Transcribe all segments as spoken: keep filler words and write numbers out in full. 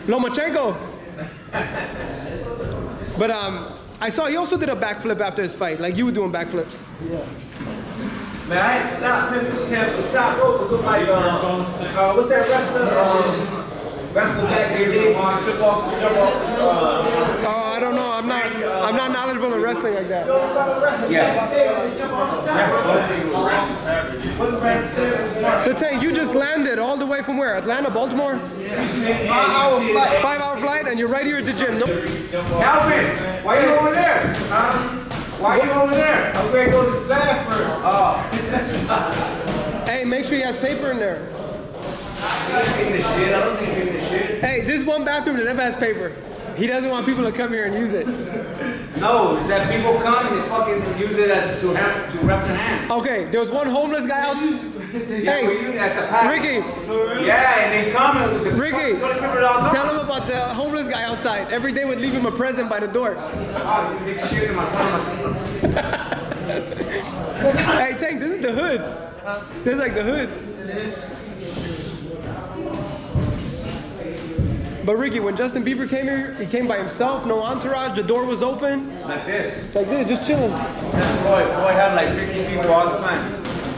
Lomachenko. But um, I saw he also did a backflip after his fight, like you were doing backflips. Yeah. Man, I had to stop him from the top rope. It looked like, uh, uh, what's that wrestler? Um, wrestler back in the day, flip off, jump off. Uh, oh, I don't know. I'm not. I'm not knowledgeable in wrestling like that. Yeah. So Tank, you just landed all the way from where? Atlanta, Baltimore? Five hour flight. Five hour flight, and you're right here at the gym. Nope. Calvin, why are you over there? Huh? Why are you over there? I'm going to go to Stafford. Oh. Hey, make sure he has paper in there. I'm taking a shit. I don't think you're taking a shit. Hey, this is one bathroom that never has paper. He doesn't want people to come here and use it. No, it's that people come and they fucking use it as to have to rep their hands. Okay, there was one homeless guy out. Yeah, Hey, we use it as a pack. Ricky. Yeah, and they come and the Ricky, toilet paper all tell him about the homeless guy outside. Every day would leave him a present by the door. Oh, you take shit in my car. Hey, Tank, this is the hood. This is like the hood. But Ricky, when Justin Bieber came here, he came by himself, no entourage, the door was open. Like this. Like this, just chilling. This boy, boy had like fifty people all the time.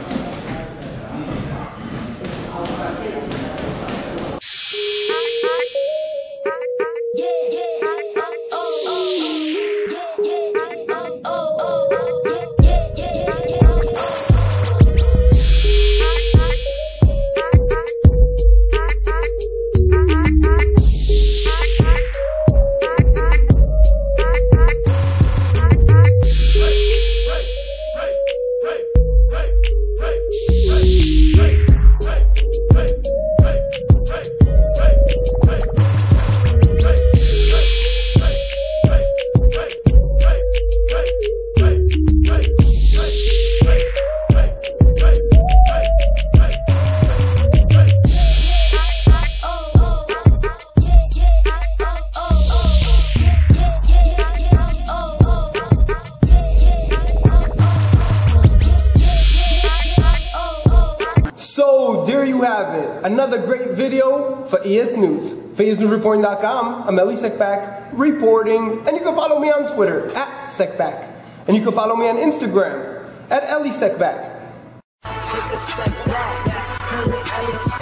Another great video for EsNews. For E S News Reporting dot com, I'm Elie Seckbach reporting, and you can follow me on Twitter at Seckbach, and you can follow me on Instagram at Elie Seckbach.